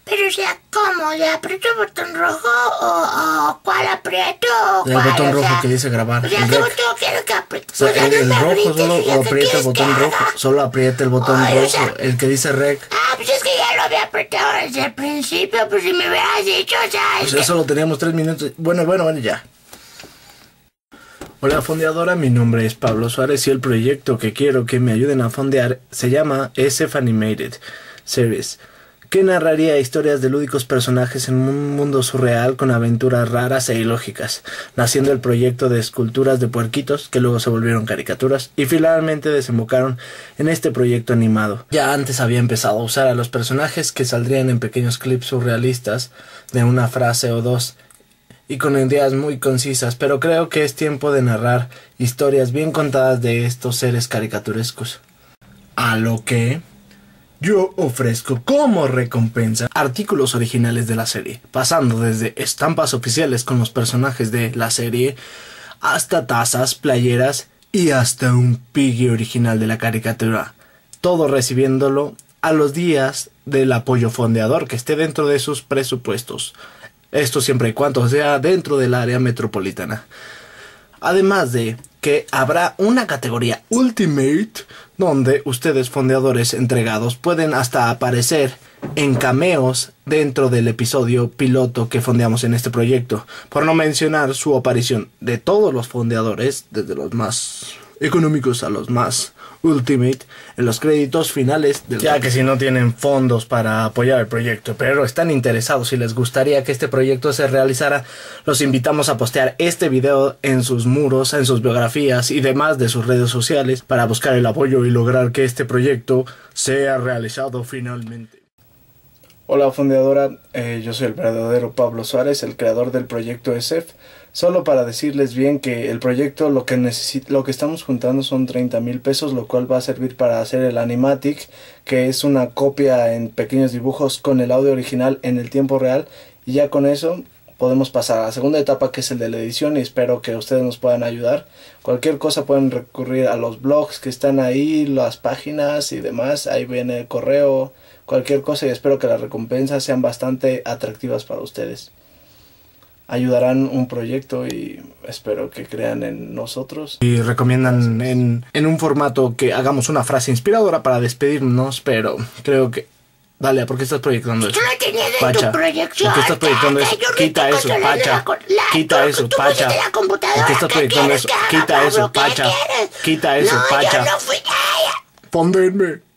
Pero o sea, ¿cómo? ¿Le aprieto el botón rojo o cuál aprieto? El botón rojo que dice grabar. O sea, ¿qué botón quiero que apriete? O sea, el no me rojo grites, solo o sea, ¿qué aprieta el quieres botón que rojo. haga? Solo aprieta el botón Ay, o rojo. sea, El que dice rec. pues es que ya lo había apretado desde el principio, pues si me hubieras dicho, o sea, O sea, solo teníamos 3 minutos. Bueno, ya. Hola fondeadora, mi nombre es Pablo Suárez y el proyecto que quiero que me ayuden a fondear se llama SF Animated Series, que narraría historias de lúdicos personajes en un mundo surreal con aventuras raras e ilógicas, naciendo el proyecto de esculturas de puerquitos que luego se volvieron caricaturas y finalmente desembocaron en este proyecto animado. Ya antes había empezado a usar a los personajes que saldrían en pequeños clips surrealistas de una frase o dos y con ideas muy concisas, pero creo que es tiempo de narrar historias bien contadas de estos seres caricaturescos. A lo que yo ofrezco como recompensa artículos originales de la serie, pasando desde estampas oficiales con los personajes de la serie, hasta tazas, playeras y hasta un Piggy original de la caricatura. Todo recibiéndolo a los días del apoyo fondeador que esté dentro de sus presupuestos. Esto siempre y cuando sea dentro del área metropolitana. Además de que habrá una categoría Ultimate, donde ustedes fondeadores entregados pueden hasta aparecer en cameos dentro del episodio piloto que fondeamos en este proyecto. Por no mencionar su aparición de todos los fondeadores, desde los más económicos a los más Ultimate, en los créditos finales del... Ya que si no tienen fondos para apoyar el proyecto, pero están interesados y les gustaría que este proyecto se realizara, los invitamos a postear este video en sus muros, en sus biografías y demás de sus redes sociales para buscar el apoyo y lograr que este proyecto sea realizado finalmente. Hola fondeadora, yo soy el verdadero Pablo Suárez, el creador del proyecto SF. Solo para decirles bien que el proyecto lo que estamos juntando son 30,000 pesos, lo cual va a servir para hacer el animatic, que es una copia en pequeños dibujos con el audio original en el tiempo real, y ya con eso podemos pasar a la segunda etapa, que es el de la edición, y espero que ustedes nos puedan ayudar. Cualquier cosa pueden recurrir a los blogs que están ahí, las páginas y demás, ahí viene el correo, cualquier cosa, y espero que las recompensas sean bastante atractivas para ustedes. Ayudarán un proyecto y espero que crean en nosotros. Y recomiendan en un formato que hagamos una frase inspiradora para despedirnos, pero creo que... Dale, ¿por qué estás proyectando eso? Tú no tenías en Pacha, tu proyección. ¿por qué estás proyectando eso? Quita eso, Pacha. Quita eso, Pacha. ¿Por qué estás proyectando eso? Quita eso, Pacha. Quita eso, Pacha. Yo no fui. Póndenme.